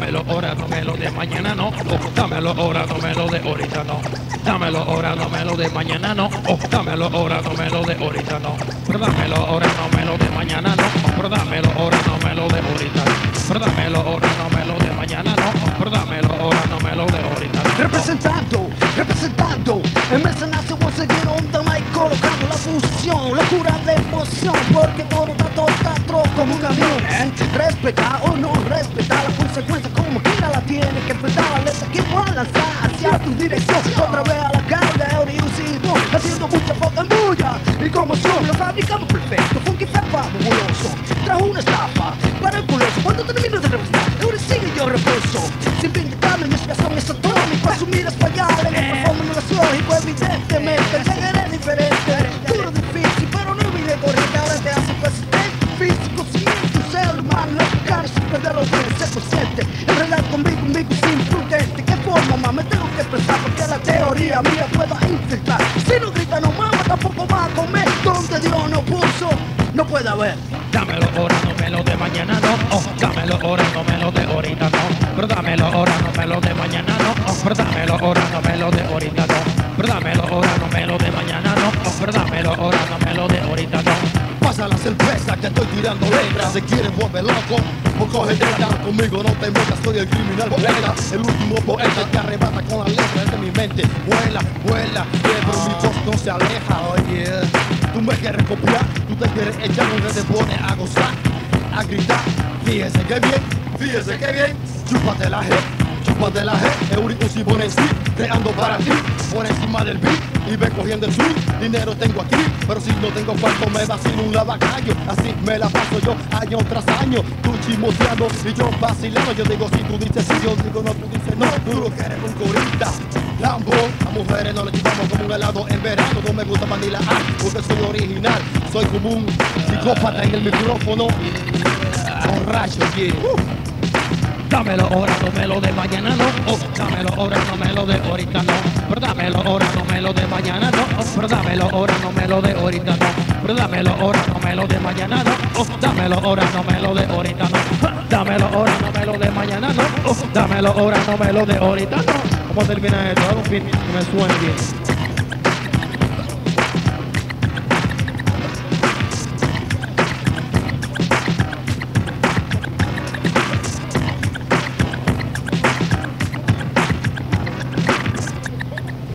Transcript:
dámelo ahora, no me lo de mañana, no. Dámelo ahora, no me lo de ahorita, no. Dámelo ahora, no me lo de mañana, no. Dámelo ahora, no me lo de ahorita, no. Dámelo ahora, no me lo de mañana, no. Dámelo ahora, no me lo de ahorita. Dámelo ahora, no me lo de mañana, no. Dámelo ahora, no me lo de ahorita. Representando, el mecenazo voy a seguir onda mic colocando la fusión, locura de emoción, porque todo está como un camión. Respeta o no respeta la consecuencia, como quiera la tiene que enfrentar la letra que va a lanzar hacia tu dirección. Otra vez a la calle, oriusivo, haciendo mucha poca bulla y conmoción. Lo fabricamos perfecto, funky zapa, fabuloso. Trajo una estafa para el culoso. Cuando termino de revisar, ahora sigue yo reposo. Siempre indicable, mi expresión es atómico. Asumir es fallar, en el performance no es lógico. Evidentemente, llegaré diferente. Duro, difícil, pero no vine corriente. Ahora te hace persistente, físico, cimiento, ser humano. Lo que cara sin perder los bienes, ser consciente. Enredar conmigo es imprudente. ¿Qué forma, más me tengo que expresar? Porque la teoría mía pueda infiltrar. Si no grita no mama, tampoco va a comer. Donde Dios no puso, no puede haber. Dámelo ahora, no me lo de mañana, no. Dámelo ahora, no me lo de ahorita, no. Pero dámelo ahora, no me lo de mañana, no. Pero dámelo ahora, no me lo de ahorita, no. Pero dámelo ahora, no me lo de mañana, no. Pero dámelo ahora, no me lo de ahorita, no. Pasa la cerveza que estoy tirando letras. Se quieren volver loco o coge letra. Conmigo no te metas, soy el criminal poeta. El último poeta que arrebata con la letra de mi mente. Vuela, vuela, pero mi voz no se aleja. Oye, tú me quieres copiar, tú te quieres echar donde te pone a gozar, a gritar. Fíjese que bien, chúpate la G, Eurico pone en sí, creando para ti, por encima del beat y ve cogiendo el swing. Dinero tengo aquí, pero si no tengo cuarto me vacilo un lavacayo. Así me la paso yo año tras año, tú chismoseando y yo vacilando. Yo digo si tú dices sí, yo digo no, tú dices no. Tú lo que eres un corista, Lambo. A mujeres no le chupamos como un helado en verano. No me gusta Vanilla Ice porque soy original. Soy como un psicópata en el micrófono. Borracho, yeah. Dámelo ahora, no me lo de mañana, no. Dámelo ahora, no me lo de ahorita, no. Pero dámelo ahora, no me lo de mañana, no. Pero dámelo ahora, no me lo de ahorita, no. Pero dámelo ahora, no me lo de mañana, no. Dámelo ahora, no me lo de ahorita, no. Dámelo ahora, no me lo de mañana, no. Dámelo ahora, no me lo de ahorita, no. ¿Cómo termina esto? Hago un beat que me suene bien.